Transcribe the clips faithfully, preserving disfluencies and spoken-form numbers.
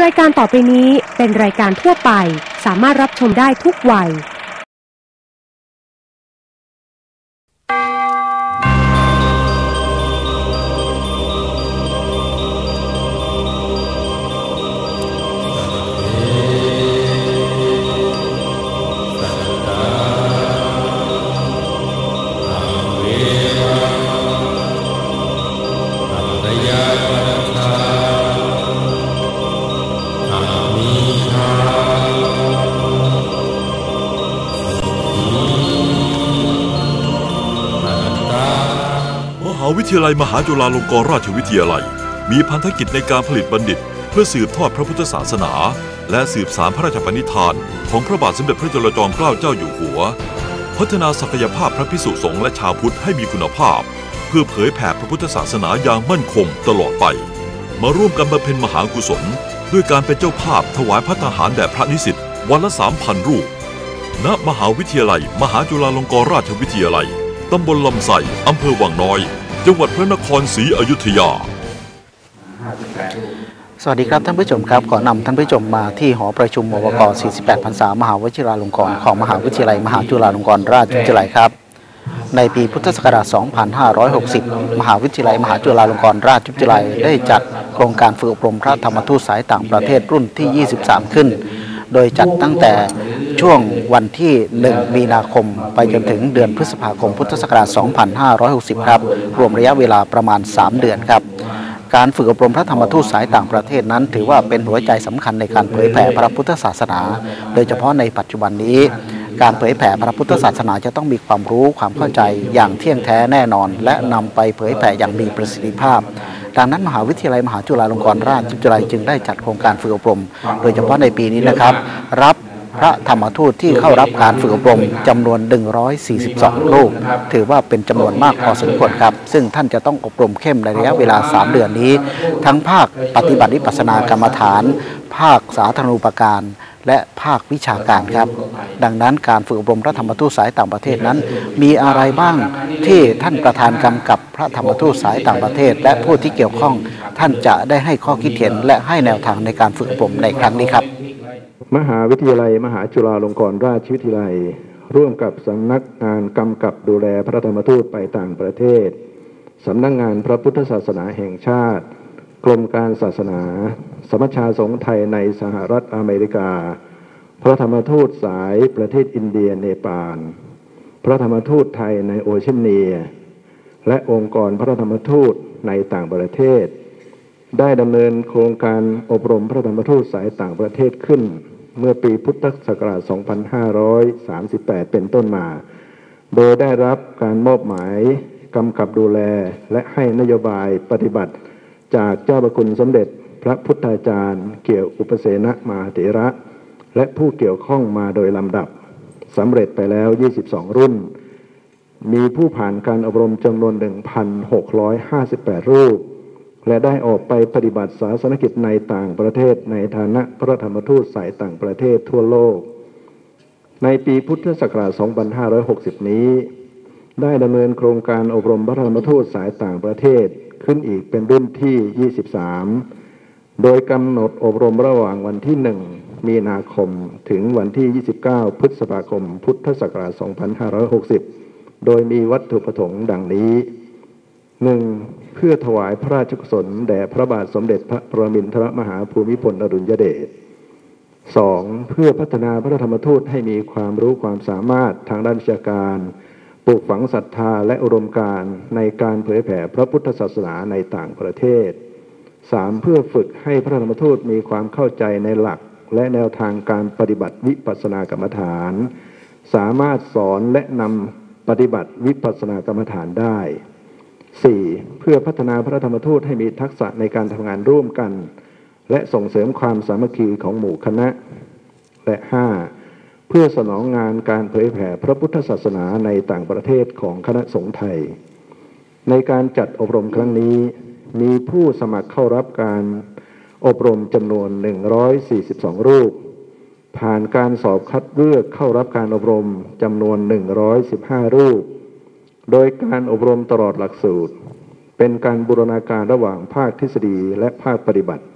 รายการต่อไปนี้เป็นรายการทั่วไปสามารถรับชมได้ทุกวัยมหาวิทยาลัยมหาจุฬาลงกรณราชวิทยาลัยมีพันธกิจในการผลิตบัณฑิตเพื่อสืบทอดพระพุทธศาสนาและสืบสานพระราชปณิธานของพระบาทสมเด็จพระจุลจอมเกล้าเจ้าอยู่หัวพัฒนาศักยภาพพระภิกษุสงฆ์และชาวพุทธให้มีคุณภาพเพื่อเผยแผ่พระพุทธศาสนาอย่างมั่นคงตลอดไปมาร่วมกันบำเพ็ญมหากุศลด้วยการเป็นเจ้าภาพถวายภัตตาหารแด่พระนิสิตวันละ สามพัน รูปณมหาวิทยาลัยมหาจุฬาลงกรณราชวิทยาลัยตำบลลำไส้อำเภอวังน้อยจังหวัดพระนครศรีอยุธยาสวัสดีครับท่านผู้ชมครับขอนำท่านผู้ชมมาที่หอประชุมมวก สี่สิบแปด พรรษามหาวิทยาลัยลงกรณ์ของมหาวิทยาลัยมหาจุฬาลงกรณราชวิทยาลัยครับในปีพุทธศักราช สองพันห้าร้อยหกสิบ มหาวิทยาลัยมหาจุฬาลงกรณราชวิทยาลัยได้จัดโครงการฝึกอบรมพระธรรมทูตสายต่างประเทศรุ่นที่ ยี่สิบสาม ขึ้นโดยจัดตั้งแต่ช่วงวันที่ หนึ่ง มีนาคมไปจนถึงเดือนพฤษภาคมพุทธศักราช สองพันห้าร้อยหกสิบ ครับรวมระยะเวลาประมาณ สาม เดือนครับการฝึกอบรมพระธรรมทูตสายต่างประเทศนั้นถือว่าเป็นหัวใจสำคัญในการเผยแผ่พระพุทธศาสนาโดยเฉพาะในปัจจุบันนี้การเผยแผ่พระพุทธศาสนาจะต้องมีความรู้ความเข้าใจอย่างเที่ยงแท้แน่นอนและนำไปเผยแผ่อย่างมีประสิทธิภาพดังนั้นมหาวิทยาลัยมหาจุฬาลงกรณราชวิทยาลัยจึงได้จัดโครงการฝึกอบรมโดยเฉพาะในปีนี้นะครับรับพระธรรมทูตที่เข้ารับการฝึกอบรมจำนวนหนึ่งร้อยสี่สิบสองรูปถือว่าเป็นจำนวนมากพอสมควรครับซึ่งท่านจะต้องอบรมเข้มในระยะเวลาสามเดือนนี้ทั้งภาคปฏิบัติวิปัสสนากรรมฐานภาคสาธารณูปการและภาควิชาการครับดังนั้นการฝึกอบรมพระธรรมทูตสายต่างประเทศนั้นมีอะไรบ้างที่ท่านประธานกำกับพระธรรมทูตสายต่างประเทศและผู้ที่เกี่ยวข้องท่านจะได้ให้ข้อคิดเห็นและให้แนวทางในการฝึกอบรมในครั้งนี้ครับมหาวิทยาลัยมหาจุฬาลงกรณราชวิทยาลัยร่วมกับสำนักงานกำกับดูแลพระธรรมทูตไปต่างประเทศสำนักงานพระพุทธศาสนาแห่งชาติกรมการศาสนาสมัชชาสงฆ์ไทยในสหรัฐอเมริกาพระธรรมทูตสายประเทศอินเดียเนปาลพระธรรมทูตไทยในโอเชียเนียและองค์กรพระธรรมทูตในต่างประเทศได้ดำเนินโครงการอบรมพระธรรมทูตสายต่างประเทศขึ้นเมื่อปีพุทธศักราช สองพันห้าร้อยสามสิบแปด เป็นต้นมาโดยได้รับการมอบหมายกำกับดูแลและให้นโยบายปฏิบัติจากเจ้าพระคุณสมเด็จพระพุทธาจารย์เกี่ยวอุปเสนมหาเถระและผู้เกี่ยวข้องมาโดยลำดับสำเร็จไปแล้วยี่สิบสองรุ่นมีผู้ผ่านการอบรมจำนวน หนึ่งพันหกร้อยห้าสิบแปด รูปและได้ออกไปปฏิบัติศาสนกิจในต่างประเทศในฐานะพระธรรมทูตสายต่างประเทศทั่วโลกในปีพุทธศักราช สองพันห้าร้อยหกสิบ นี้ได้ดำเนินโครงการอบรมพระธรรมทูตสายต่างประเทศขึ้นอีกเป็นรุ่นที่ ยี่สิบสาม โดยกำหนดอบรมระหว่างวันที่ หนึ่ง มีนาคมถึงวันที่ ยี่สิบเก้า พฤษภาคม พุทธศักราช สองพันห้าร้อยหกสิบ โดยมีวัตถุประสงค์ดังนี้ หนึ่ง เพื่อถวายพระราชกุศลแด่พระบาทสมเด็จพระปรมินทรมหาภูมิพลอดุลยเดช สอง เพื่อพัฒนาพระธรรมทูตให้มีความรู้ความสามารถทางด้านวิชาการปลูกฝังศรัทธาและอุดมการณ์ในการเผยแผ่พระพุทธศาสนาในต่างประเทศ สาม เพื่อฝึกให้พระธรรมทูตมีความเข้าใจในหลักและแนวทางการปฏิบัติวิปัสสนากรรมฐานสามารถสอนและนำปฏิบัติวิปัสสนากรรมฐานได้ สี่ เพื่อพัฒนาพระธรรมทูตให้มีทักษะในการทำงานร่วมกันและส่งเสริมความสามัคคีของหมู่คณะและ ห้า เพื่อสนองงานการเผยแผ่พระพุทธศาสนาในต่างประเทศของคณะสงฆ์ไทยในการจัดอบรมครั้งนี้มีผู้สมัครเข้ารับการอบรมจำนวน หนึ่งร้อยสี่สิบสอง รูปผ่านการสอบคัดเลือกเข้ารับการอบรมจำนวน หนึ่งร้อยสิบห้า รูปโดยการอบรมตลอดหลักสูตรเป็นการบูรณาการระหว่างภาคทฤษฎีและภาคปฏิบัติ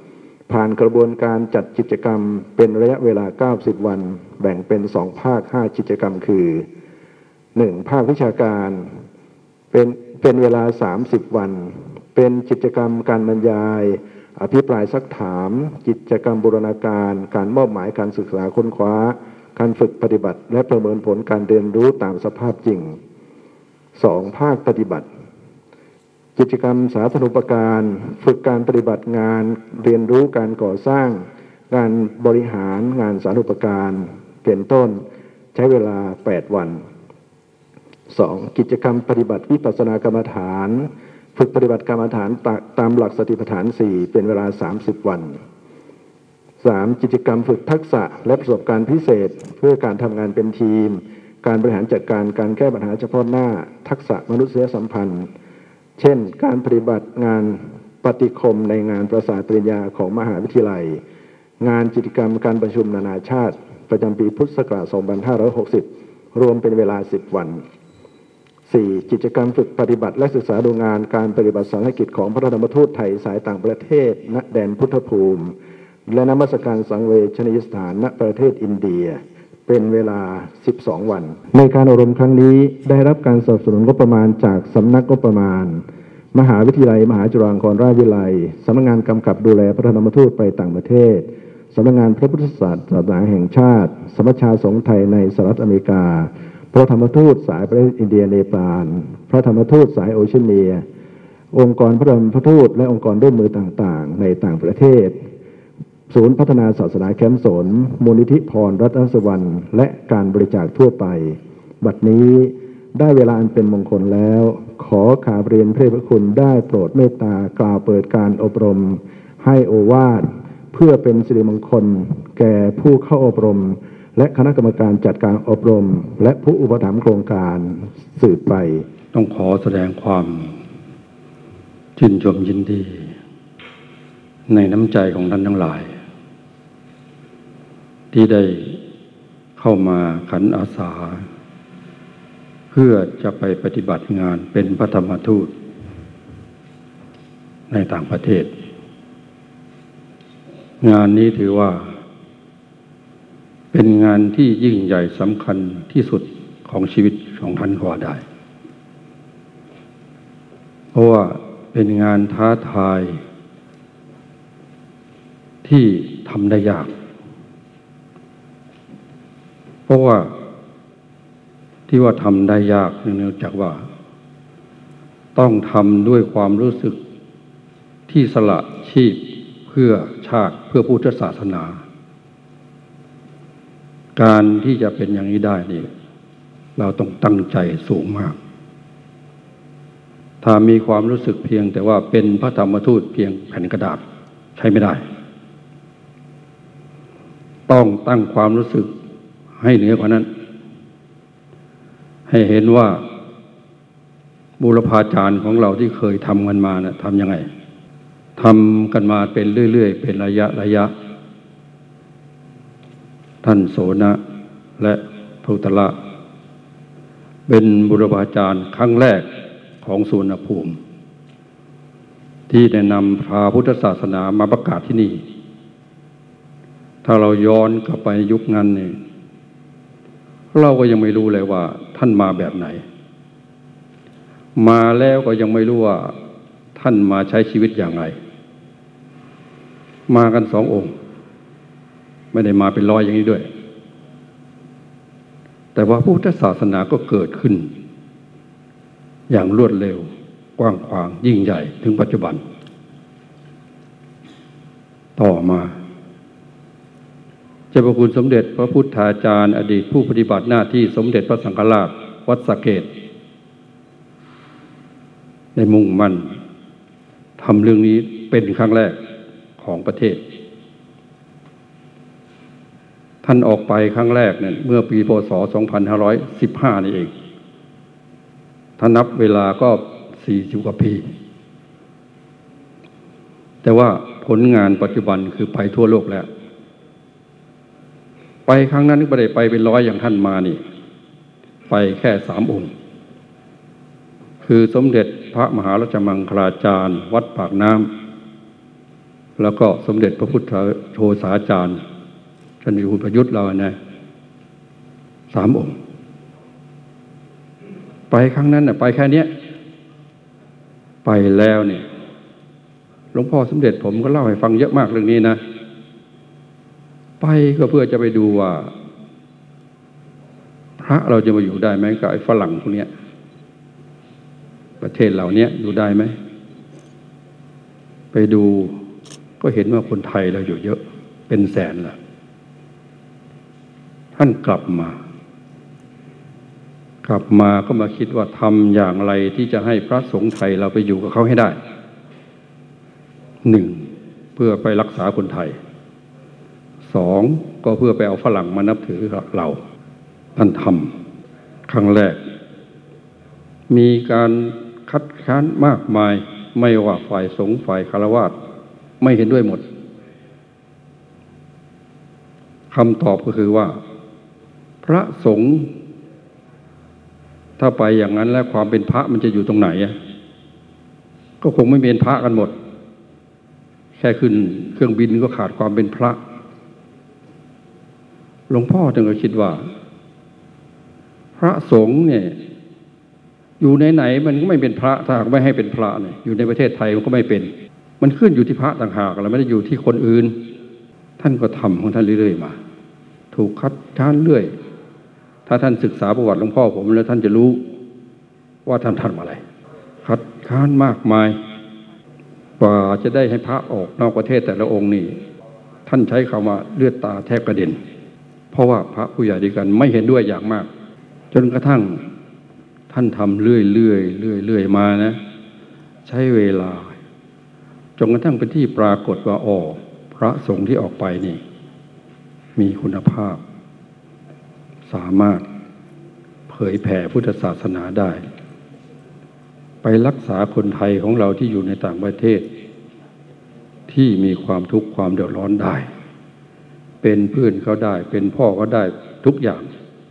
ผ่านกระบวนการจัดกิจกรรมเป็นระยะเวลาเก้าสิบวันแบ่งเป็นสองภาคห้ากิจกรรมคือหนึ่งภาควิชาการเป็นเป็นเวลาสามสิบวันเป็นกิจกรรมการบรรยายอภิปรายซักถามกิจกรรมบูรณาการการมอบหมายการศึกษาค้นคว้าการฝึกปฏิบัติและประเมินผลการเรียนรู้ตามสภาพจริงสองภาคปฏิบัติกิจกรรมสาธารณูปการฝึกการปฏิบัติงานเรียนรู้การก่อสร้างงานบริหารงานสาธารณูปการเป็นต้นใช้เวลาแปดวันสองกิจกรรมปฏิบัติวิปัสสนากรรมฐานฝึกปฏิบัติกรรมฐานตามหลักสติปัฏฐานสี่เป็นเวลาสามสิบวันสามกิจกรรมฝึกทักษะและประสบการณ์พิเศษเพื่อการทำงานเป็นทีมการบริหารจัดการการแก้ปัญหาเฉพาะหน้าทักษะมนุษยสัมพันธ์เช่นการปฏิบัติงานปฏิคมในงานประสาทปริญญาของมหาวิทยาลัยงานกิจกรรมการประชุมนานาชาติประจำปีพุทธศักราชสองพันห้าร้อยหกสิบรวมเป็นเวลาสิบวันสี่กิจกรรมฝึกปฏิบัติและศึกษาดูงานการปฏิบัติสาธารณกิจของพระธรรมทูตไทยสายต่างประเทศณแดนพุทธภูมิและนมัสการสังเวชนียสถานณประเทศอินเดียเป็นเวลาสิบสองวันในการอบรมครั้งนี้ได้รับการสนับสนุนงบประมาณจากสำนักงบประมาณมหาวิทยาลัยมหาจุฬาลงกรณราชวิทยาลัยสำนักงานกำกับดูแลพระธรรมทูตไปต่างประเทศสำนักงานพระพุทธศาสนาแห่งชาติสมัชชาสงฆ์ไทยในสหรัฐอเมริกาพระธรรมทูตสายประเทศอินเดียเนปาลพระธรรมทูตสายโอเชียเนียองค์กรพระธรรมทูตและองค์กรร่วมมือต่างๆในต่างประเทศศูนย์พัฒนาศาสนาแคมป์สนมูลนิธิพรรัตนสวรรค์และการบริจาคทั่วไปบัดนี้ได้เวลาอันเป็นมงคลแล้วขอขากราบเรียนพระเดชพระคุณได้โปรดเมตตากล่าวเปิดการอบรมให้โอวาทเพื่อเป็นสิริมงคลแก่ผู้เข้าอบรมและคณะกรรมการจัดการอบรมและผู้อุปถัมภ์โครงการสืบไปต้องขอแสดงความชื่นชมยินดีในน้ำใจของท่านทั้งหลายที่ได้เข้ามาขันอาสาเพื่อจะไปปฏิบัติงานเป็นพระธรรมทูตในต่างประเทศงานนี้ถือว่าเป็นงานที่ยิ่งใหญ่สำคัญที่สุดของชีวิตของท่านก็ได้เพราะว่าเป็นงานท้าทายที่ทำได้ยากเพราะว่าที่ว่าทำได้ยากเนื่องจากว่าต้องทำด้วยความรู้สึกที่สละชีพเพื่อชาติเพื่อพุทธศาสนาการที่จะเป็นอย่างนี้ได้นี่เราต้องตั้งใจสูงมากถ้ามีความรู้สึกเพียงแต่ว่าเป็นพระธรรมทูตเพียงแผ่นกระดาษใช้ไม่ได้ต้องตั้งความรู้สึกให้เหนือกว่านั้นให้เห็นว่าบูรพาจารย์ของเราที่เคยทำกันมานะทำยังไงทำกันมาเป็นเรื่อยๆเป็นระยะระยะท่านโสนะและพุทธละเป็นบูรพาจารย์ครั้งแรกของสุวรรณภูมิที่ได้นำพาพุทธศาสนามาประกาศที่นี่ถ้าเราย้อนกลับไปยุคนั้นนี่เราก็ยังไม่รู้เลยว่าท่านมาแบบไหนมาแล้วก็ยังไม่รู้ว่าท่านมาใช้ชีวิตอย่างไรมากันสององค์ไม่ได้มาเป็นร้อยอย่างนี้ด้วยแต่ว่าพุทธศาสนาก็เกิดขึ้นอย่างรวดเร็วกว้างขวางยิ่งใหญ่ถึงปัจจุบันต่อมาเจ้าพระคุณสมเด็จพระพุทธาจารย์อดีตผู้ปฏิบัติหน้าที่สมเด็จพระสังฆราชวัดสะเกษได้มุ่งมั่นทำเรื่องนี้เป็นครั้งแรกของประเทศท่านออกไปครั้งแรกเนี่ยเมื่อปีพ.ศ. สองพันห้าร้อยสิบห้านี่เองถ้านับเวลาก็สี่สิบกว่าปีแต่ว่าผลงานปัจจุบันคือไปทั่วโลกแล้วไปครั้งนั้นก็ไม่ได้ไปเป็นร้อยอย่างท่านมานี่ไปแค่สามองค์คือสมเด็จพระมหาราชมังคลาจารย์วัดปากน้แล้วก็สมเด็จพระพุทธโฆษาจารย์ท่านอยู่ประยุทธ์เรานะสามองค์ไปครั้งนั้นน่ะไปแค่นี้ไปแล้วเนี่ยหลวงพ่อสมเด็จผมก็เล่าให้ฟังเยอะมากเรื่องนี้นะไปก็เพื่อจะไปดูว่าพระเราจะมาอยู่ได้ไหมกับไอ้ฝรั่งพวกนี้ประเทศเหล่านี้อยู่ได้ไหมไปดูก็เห็นว่าคนไทยเราอยู่เยอะเป็นแสนละท่านกลับมากลับมาก็มาคิดว่าทำอย่างไรที่จะให้พระสงฆ์ไทยเราไปอยู่กับเขาให้ได้หนึ่งเพื่อไปรักษาคนไทยสองก็เพื่อไปเอาฝรั่งมานับถือเราท่านทำครั้งแรกมีการคัดค้านมากมายไม่ว่าฝ่ายสงฆ์ฝ่ายฆราวาสไม่เห็นด้วยหมดคำตอบก็คือว่าพระสงฆ์ถ้าไปอย่างนั้นแล้วความเป็นพระมันจะอยู่ตรงไหนก็คงไม่เป็นพระกันหมดแค่ขึ้นเครื่องบินก็ขาดความเป็นพระหลวงพ่อจึงก็คิดว่าพระสงฆ์เนี่ยอยู่ไหนๆมันก็ไม่เป็นพระถ้าหากไม่ให้เป็นพระเนี่ยอยู่ในประเทศไทยมันก็ไม่เป็นมันขึ้นอยู่ที่พระต่างหากแล้วไม่ได้อยู่ที่คนอื่นท่านก็ทำของท่านเรื่อยๆมาถูกคัดค้านเรื่อยถ้าท่านศึกษาประวัติหลวงพ่อผมแล้วท่านจะรู้ว่าท่านทำอะไรคัดค้านมากมายกว่าจะได้ให้พระออกนอกประเทศแต่ละองค์นี่ท่านใช้คำว่าเลือดตาแทบกระเด็นเพราะว่าพระผู้ใหญ่ด้วยกันไม่เห็นด้วยอย่างมากจนกระทั่งท่านทำเรื่อยๆเรื่อยๆมานะใช้เวลาจนกระทั่งเป็นที่ปรากฏว่าอ๋อพระสงฆ์ที่ออกไปนี่มีคุณภาพสามารถเผยแผ่พุทธศาสนาได้ไปรักษาคนไทยของเราที่อยู่ในต่างประเทศที่มีความทุกข์ความเดือดร้อนได้เป็นเพื่อนเขาได้เป็นพ่อเขาได้ทุกอย่าง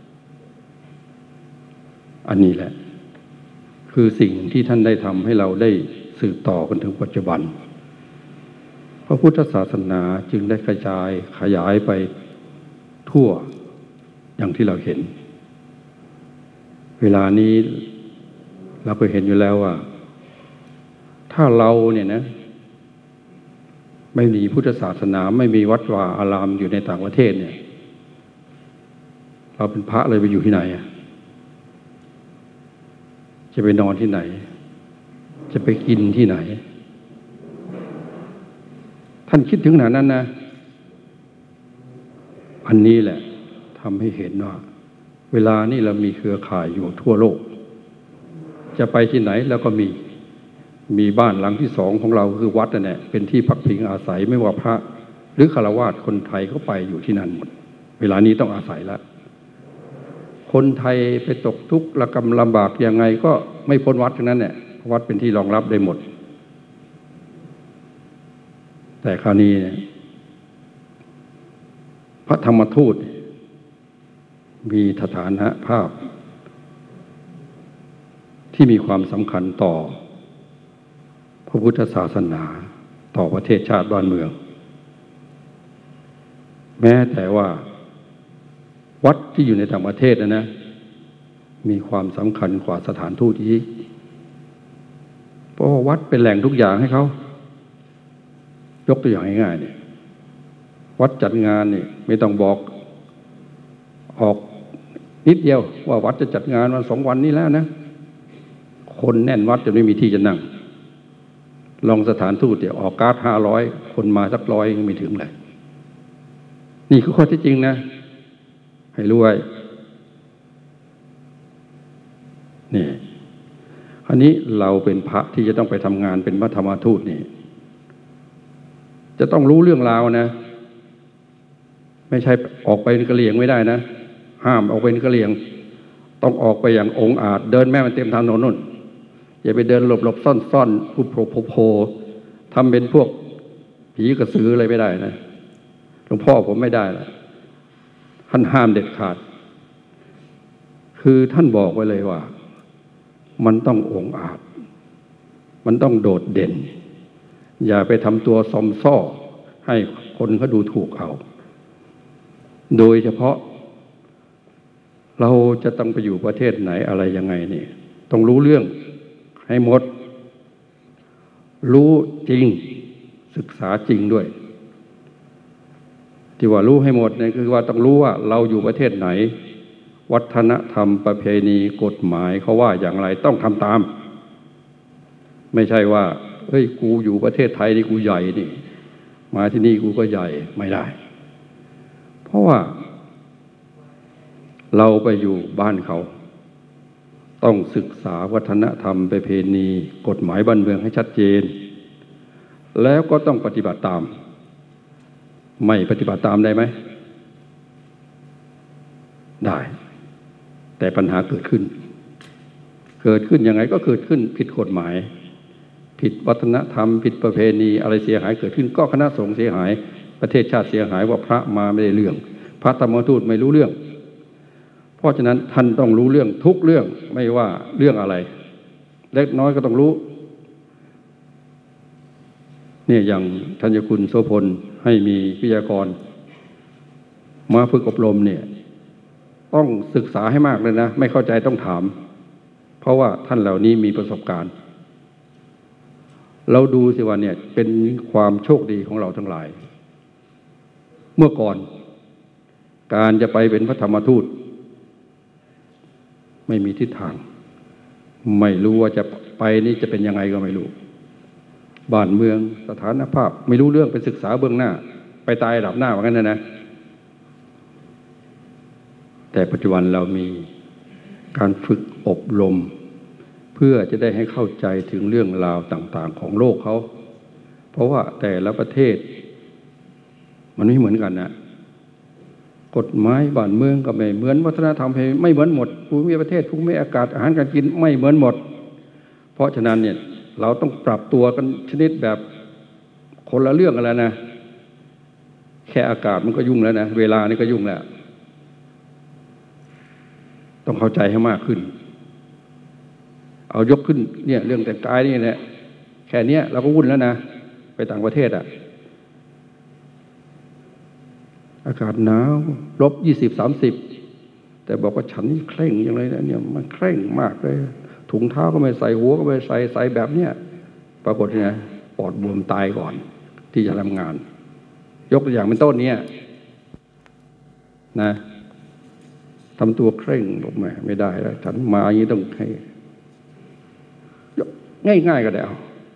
อันนี้แหละคือสิ่งที่ท่านได้ทำให้เราได้สืบต่อกันถึงปัจจุบันพระพุทธศาสนาจึงได้กระจายขยายไปทั่วอย่างที่เราเห็นเวลานี้เราก็เห็นอยู่แล้วว่าถ้าเราเนี่ยนะไม่มีพุทธศาสนาไม่มีวัดวาอารามอยู่ในต่างประเทศเนี่ยเราเป็นพระเลยไปอยู่ที่ไหนอะจะไปนอนที่ไหนจะไปกินที่ไหนท่านคิดถึงขนาดนั้นนะอันนี้แหละทำให้เห็นว่าเวลานี้เรามีเครือข่ายอยู่ทั่วโลกจะไปที่ไหนแล้วก็มีมีบ้านหลังที่สองของเราคือวัดนั่นแหละเป็นที่พักพิงอาศัยไม่ว่าพระหรือฆราวาสคนไทยเขาไปอยู่ที่นั่นหมดเวลานี้ต้องอาศัยแล้วคนไทยไปตกทุกข์ระกำลำบากยังไงก็ไม่พ้นวัดทั้งนั้นแหละวัดเป็นที่รองรับได้หมดแต่คราวนี้พระธรรมทูตมีสถานะภาพที่มีความสำคัญต่อพระพุทธศาสนาต่อประเทศชาติบ้านเมืองแม้แต่ว่าวัดที่อยู่ในต่างประเทศนะนะมีความสำคัญกว่าสถานทูตอีกเพราะวัดเป็นแหล่งทุกอย่างให้เขายกตัวอย่างง่ายๆเนี่ยวัดจัดงานเนี่ยไม่ต้องบอกออกนิดเดียวว่าวัดจะจัดงานวันสองวันนี้แล้วนะคนแน่นวัดจะไม่มีที่จะนั่งลองสถานทูตเดี๋ยวออกการ์ดห้าร้อยคนมาสักร้อยยังไม่ถึงเลยนี่คือข้อที่จริงนะให้รู้ไว้นี่อันนี้เราเป็นพระที่จะต้องไปทำงานเป็นพระธรรมทูตนี่จะต้องรู้เรื่องราวนะไม่ใช่ออกไปกระเหลี่ยงไม่ได้นะห้ามออกไปกระเหลี่ยงต้องออกไปอย่างองอาจเดินแม่มันเต็มถนนนู่นอย่าไปเดินหลบหลบซ่อนซ่อนผู้โผล่โผล่ทำเป็นพวกผีกระสืออะไรไม่ได้นะหลวงพ่อผมไม่ได้ละท่านห้ามเด็ดขาดคือท่านบอกไว้เลยว่ามันต้ององอาจมันต้องโดดเด่นอย่าไปทำตัวซอมซ่อให้คนเขาดูถูกเอาโดยเฉพาะเราจะต้องไปอยู่ประเทศไหนอะไรยังไงนี่ต้องรู้เรื่องให้หมดรู้จริงศึกษาจริงด้วยที่ว่ารู้ให้หมดเนี่ยคือว่าต้องรู้ว่าเราอยู่ประเทศไหนวัฒนธรรมประเพณีกฎหมายเขาว่าอย่างไรต้องทำตามไม่ใช่ว่าเฮ้ยกูอยู่ประเทศไทยนี่กูใหญ่นี่มาที่นี่กูก็ใหญ่ไม่ได้เพราะว่าเราไปอยู่บ้านเขาต้องศึกษาวัฒนธรรมประเพณีกฎหมายบ้านเมืองให้ชัดเจนแล้วก็ต้องปฏิบัติตามไม่ปฏิบัติตามได้ไหมได้แต่ปัญหาเกิดขึ้นเกิดขึ้นยังไงก็เกิดขึ้นผิดกฎหมายผิดวัฒนธรรมผิดประเพณีอะไรเสียหายเกิดขึ้นก็คณะสงฆ์เสียหายประเทศชาติเสียหายว่าพระมาไม่ได้เรื่องพระธรรมทูตไม่รู้เรื่องเพราะฉะนั้นท่านต้องรู้เรื่องทุกเรื่องไม่ว่าเรื่องอะไรเล็กน้อยก็ต้องรู้เนี่ยอย่างท่านเจ้าคุณโสพลให้มีวิทยากรมาฝึกอบรมเนี่ยต้องศึกษาให้มากเลยนะไม่เข้าใจต้องถามเพราะว่าท่านเหล่านี้มีประสบการณ์เราดูสิว่าเนี่ยเป็นความโชคดีของเราทั้งหลายเมื่อก่อนการจะไปเป็นพระธรรมทูตไม่มีทิศทางไม่รู้ว่าจะไปนี่จะเป็นยังไงก็ไม่รู้บ้านเมืองสถานภาพไม่รู้เรื่องไปศึกษาเบื้องหน้าไปตายดับหน้าว่างั้นนะนะแต่ปัจจุบันเรามีการฝึกอบรมเพื่อจะได้ให้เข้าใจถึงเรื่องราวต่างๆของโลกเขาเพราะว่าแต่ละประเทศมันไม่เหมือนกันนะกฎหมายบ้านเมืองก็ไม่เหมือนวัฒนธรรมไม่เหมือนหมดภูมิประเทศภูมิอากาศอาหารการกินไม่เหมือนหมดเพราะฉะนั้นเนี่ยเราต้องปรับตัวกันชนิดแบบคนละเรื่องกันแล้วนะแค่อากาศมันก็ยุ่งแล้วนะเวลานี่ก็ยุ่งแล้วต้องเข้าใจให้มากขึ้นเอายกขึ้นเนี่ยเรื่องแต่งกายนี่แหละแค่นี้เราก็วุ่นแล้วนะไปต่างประเทศอ่ะอากาศหนาวลบยี่สิบสามสิบแต่บอกว่าฉันนี่เคร่งอย่างไรนะเนี่ยมันเคร่งมากเลยถุงเท้าก็ไม่ใส่หัวก็ไม่ใส่ใส่แบบเนี้ยปรากฏเนี่ยปอดบวมตายก่อนที่จะทำงานยกตัวอย่างเป็นต้นเนี้ยนะทำตัวเคร่งบอกไม่ไม่ได้แล้วฉันมาอย่างนี้ต้องให้ง่ายๆก็ได้เอา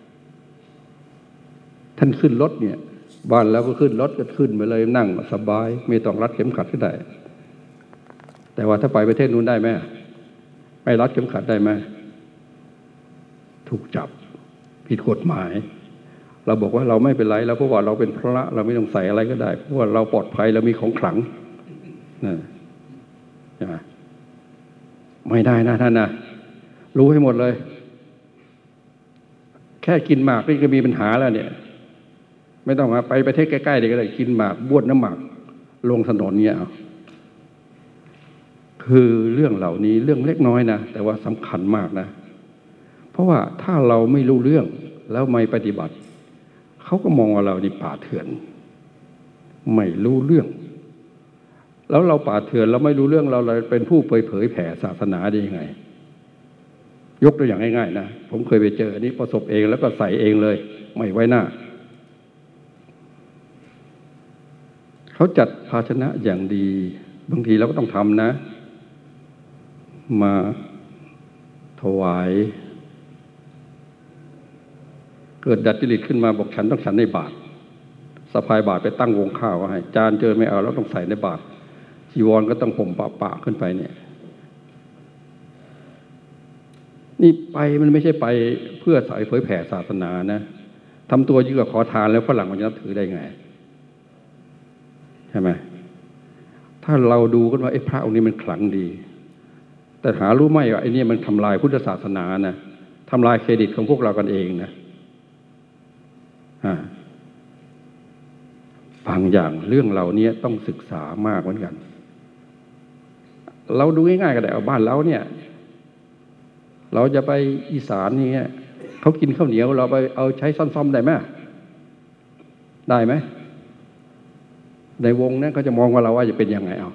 ท่านขึ้นรถเนี่ยบ้านแล้วก็ขึ้นรถก็ขึ้นไปเลยนั่งสบายไม่ต้องรัดเข็มขัดก็ได้แต่ว่าถ้าไปประเทศนู้นได้ไหมไม่รัดเข็มขัดได้ไหมถูกจับผิดกฎหมายเราบอกว่าเราไม่เป็นไรแล้วเพราะว่าเราเป็นพระเราไม่ต้องใส่อะไรก็ได้เพราะว่าเราปลอดภัยเรามีของขลังนะใช่ไหมไม่ได้นะท่านนะรู้ให้หมดเลยแค่กินหมากนี่ก็มีปัญหาแล้วเนี่ยไม่ต้องมาไปประเทศใกล้ๆเดี๋ยวก็ได้กินหมากบ้วนน้ำหมากลงถนนเนี่ยเอาคือเรื่องเหล่านี้เรื่องเล็กน้อยนะแต่ว่าสำคัญมากนะเพราะว่าถ้าเราไม่รู้เรื่องแล้วไม่ปฏิบัติเขาก็มองว่าเรานี่ป่าเถื่อนไม่รู้เรื่องแล้วเราป่าเถื่อนเราไม่รู้เรื่องเราเลยเป็นผู้เผยแผ่ศาสนาได้ยังไงยกตัวอย่างง่ายๆนะผมเคยไปเจออันนี้ประสบเองแล้วก็ใส่เองเลยไม่ไว้หน้าเขาจัดภาชนะอย่างดีบางทีเราก็ต้องทำนะมาถวายเกิดดัดจริตขึ้นมาบอกฉันต้องฉันในบาตรสะพายบาตรไปตั้งวงข้าวให้จานเจอไม่เอาแล้วต้องใส่ในบาตรจีวรก็ต้องห่มปะๆขึ้นไปเนี่ยนี่ไปมันไม่ใช่ไปเพื่อสายเผยแผ่ศาสนานะทำตัวยิ่งกว่าขอทานแล้วฝรั่งมันจะนับถือได้ไงใช่ไหมถ้าเราดูกันว่าไอ้พระองค์นี้มันขลังดีแต่หารู้ไหมว่าไอ้นี่มันทำลายพุทธศาสนานะทำลายเครดิตของพวกเรากันเองนะบางอย่างเรื่องเหล่านี้ต้องศึกษามากเหมือนกันเราดูง่ายๆก็ได้เอาบ้านเราเนี่ยเราจะไปอีสานนี่เขากินข้าวเหนียวเราไปเอาใช้ซ่อมๆได้ไหมได้ไหมในวงนั้นเขาจะมองว่าเราว่าจะเป็นยังไงเอา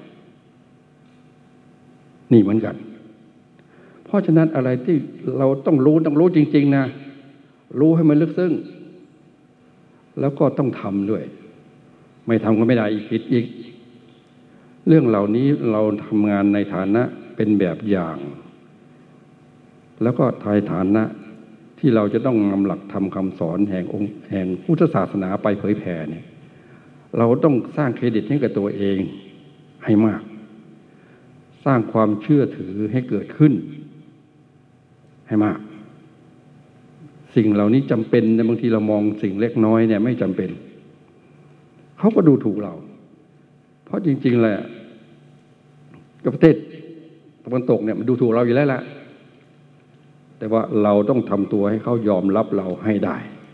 นี่เหมือนกันเพราะฉะนั้นอะไรที่เราต้องรู้ต้องรู้จริงๆนะรู้ให้มันลึกซึ้งแล้วก็ต้องทำด้วยไม่ทำก็ไม่ได้อีกผิดอีกเรื่องเหล่านี้เราทำงานในฐานะเป็นแบบอย่างแล้วก็ทายฐานะที่เราจะต้องนำหลักธรรมคำสอนแห่งองค์แห่งพุทธศาสนาไปเผยแผ่เนี่ยเราต้องสร้างเครดิตให้กับตัวเองให้มากสร้างความเชื่อถือให้เกิดขึ้นให้มากสิ่งเหล่านี้จำเป็นในบางทีเรามองสิ่งเล็กน้อยเนี่ยไม่จำเป็นเขาก็ดูถูกเราเพราะจริงๆแหละกับประเทศตะวันตกเนี่ยมันดูถูกเราอยู่แล้วแหละแต่ว่าเราต้องทำตัวให้เขายอมรับเราให้ได้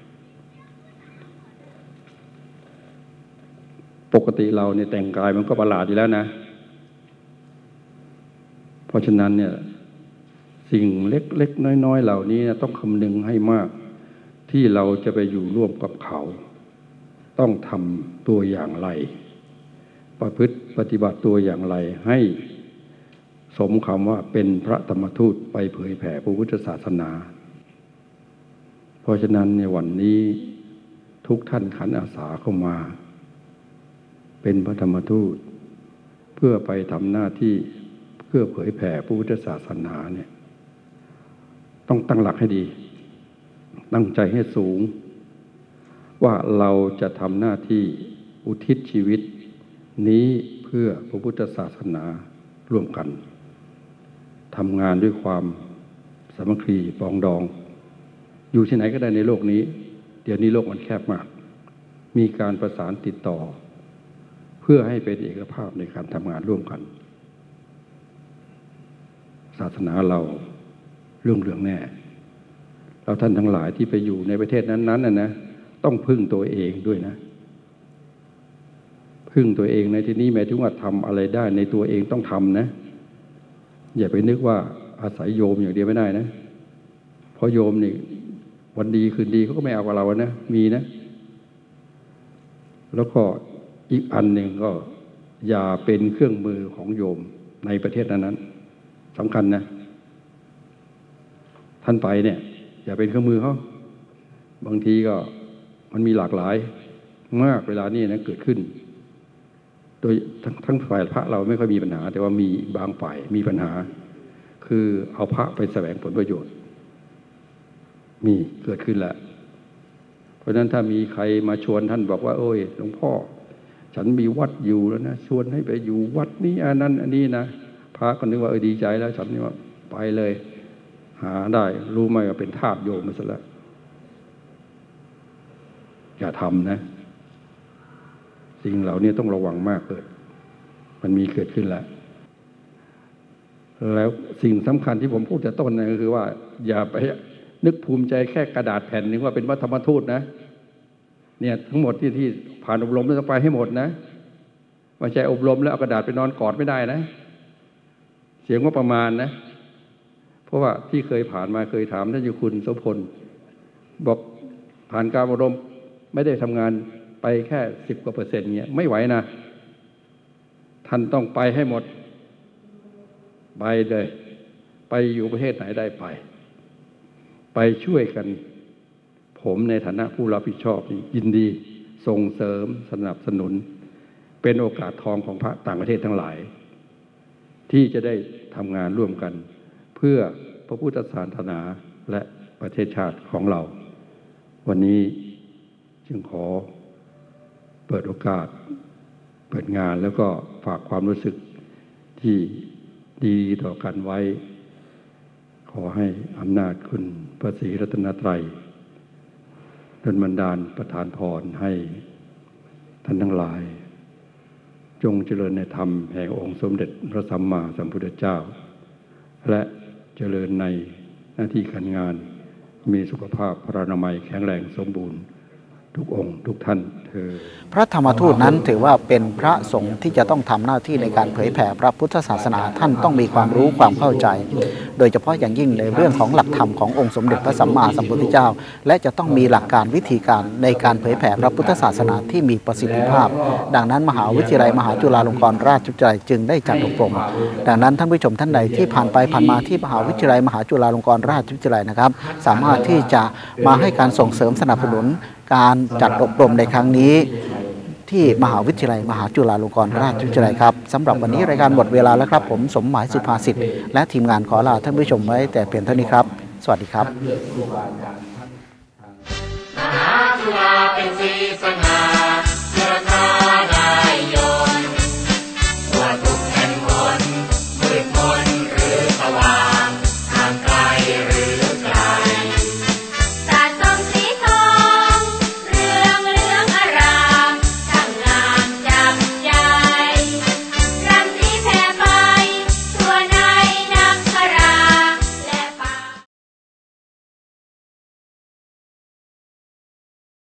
ปกติเราเนี่ยแต่งกายมันก็ประหลาดอยู่แล้วนะเพราะฉะนั้นเนี่ยสิ่งเล็กๆน้อยๆเหล่านี้ต้องคำนึงให้มากที่เราจะไปอยู่ร่วมกับเขาต้องทำตัวอย่างไรประพฤติปฏิบัติตัวอย่างไรให้สมคำว่าเป็นพระธรรมทูตไปเผยแผ่พระพุทธศาสนาเพราะฉะนั้นในวันนี้ทุกท่านขันอาสาเข้ามาเป็นพระธรรมทูตเพื่อไปทำหน้าที่เพื่อเผยแผ่พระพุทธศาสนาเนี่ยต้องตั้งหลักให้ดีตั้งใจให้สูงว่าเราจะทำหน้าที่อุทิศชีวิตนี้เพื่อพระพุทธศาสนาร่วมกันทำงานด้วยความสามัคคีปรองดองอยู่ที่ไหนก็ได้ในโลกนี้เดี๋ยวนี้โลกมันแคบมากมีการประสานติดต่อเพื่อให้เป็นเอกภาพในการทำงานร่วมกันศาสนาเราเรื่องเรื่องแน่เราท่านทั้งหลายที่ไปอยู่ในประเทศนั้นๆน่ะนะต้องพึ่งตัวเองด้วยนะพึ่งตัวเองในที่นี้หมายถึงว่าทำอะไรได้ในตัวเองต้องทำนะอย่าไปนึกว่าอาศัยโยมอย่างเดียวไม่ได้นะเพราะโยมนี่วันดีคืนดีเขาก็ไม่เอากับเรานะมีนะแล้วก็อีกอันหนึ่งก็อย่าเป็นเครื่องมือของโยมในประเทศนั้นๆสำคัญนะท่านไปเนี่ยอย่าเป็นเครื่องมือเขาบางทีก็มันมีหลากหลายมากเวลานี้นะเกิดขึ้นโดยทั้งทั้งฝ่ายพระเราไม่ค่อยมีปัญหาแต่ว่ามีบางฝ่ายมีปัญหาคือเอาพระไปแสวงผลประโยชน์มีเกิดขึ้นแล้วเพราะฉะนั้นถ้ามีใครมาชวนท่านบอกว่าโอ้ยหลวงพ่อฉันมีวัดอยู่แล้วนะชวนให้ไปอยู่วัดนี้อันนั้นอันนี้นะพระก็นึกว่าเออดีใจแล้วฉันนี่ว่าไปเลยหาได้รู้ไหมว่าเป็นทาสโยมมาซะแล้วอย่าทำนะสิ่งเหล่านี้ต้องระวังมากเลยมันมีเกิดขึ้นแล้วแล้วสิ่งสำคัญที่ผมพูดแต่ต้นนะก็คือว่าอย่าไปนึกภูมิใจแค่กระดาษแผ่นหนึ่งว่าเป็นวัฒนธรรมทูตนะเนี่ยทั้งหมดที่ที่ผ่านอบรมต้องไปให้หมดนะไม่ใช่อบรมแล้วเอากระดาษไปนอนกอดไม่ได้นะเสียงว่าประมาณนะเพราะว่าที่เคยผ่านมาเคยถามท่านเจ้าคุณโสพลบอกผ่านการอบรมไม่ได้ทำงานไปแค่สิบกว่าเปอร์เซ็นต์เงี้ยไม่ไหวนะท่านต้องไปให้หมดไปเลยไปอยู่ประเทศไหนได้ไปไปช่วยกันผมในฐานะผู้รับผิดชอบยินดีส่งเสริมสนับสนุนเป็นโอกาสทองของพระต่างประเทศทั้งหลายที่จะได้ทำงานร่วมกันเพื่อพระพุทธศาสนาและประเทศชาติของเราวันนี้จึงขอเปิดโอกาสเปิดงานแล้วก็ฝากความรู้สึกที่ดีต่อกันไว้ขอให้อำนาจคุณพระศรีรัตนตรัยดลบันดาลประทานพรให้ท่านทั้งหลายจงเจริญในธรรมแห่งองค์สมเด็จพระสัมมาสัมพุทธเจ้าและเจริญในหน้าที่การงานมีสุขภาพพรรณนามัยแข็งแรงสมบูรณ์ทุกองค์ทุกท่านเธอพระธรรมทูตนั้นถือว่าเป็นพระสงฆ์ที่จะต้องทำหน้าที่ในการเผยแผ่พระพุทธศาสนาท่านต้องมีความรู้ความเข้าใจโดยเฉพาะอย่างยิ่งในเรื่องของหลักธรรมขององค์สมเด็จพระสัมมาสัมพุทธเจ้าและจะต้องมีหลักการวิธีการในการเผยแผ่พระพุทธศาสนาที่มีประสิทธิภาพดังนั้นมหาวิทยาลัยมหาจุฬาลงกรณราชวิทยาลัยจึงได้จัดอบรมดังนั้นท่านผู้ชมท่านใดที่ผ่านไปผ่านมาที่มหาวิทยาลัยมหาจุฬาลงกรณราชวิทยาลัยนะครับสามารถที่จะมาให้การส่งเสริมสนับสนุนการจัดอบรมในครั้งนี้ที่มหาวิทยาลัยมหาจุฬาลงกรณราชวิทยาลัยครับสำหรับวันนี้รายการหมดเวลาแล้วครับผมสมหมายสุภาษิตและทีมงานขอลาท่านผู้ชมไว้แต่เพียงเท่านี้ครับสวัสดีครับมหาจุฬาเป็นศรีสง่า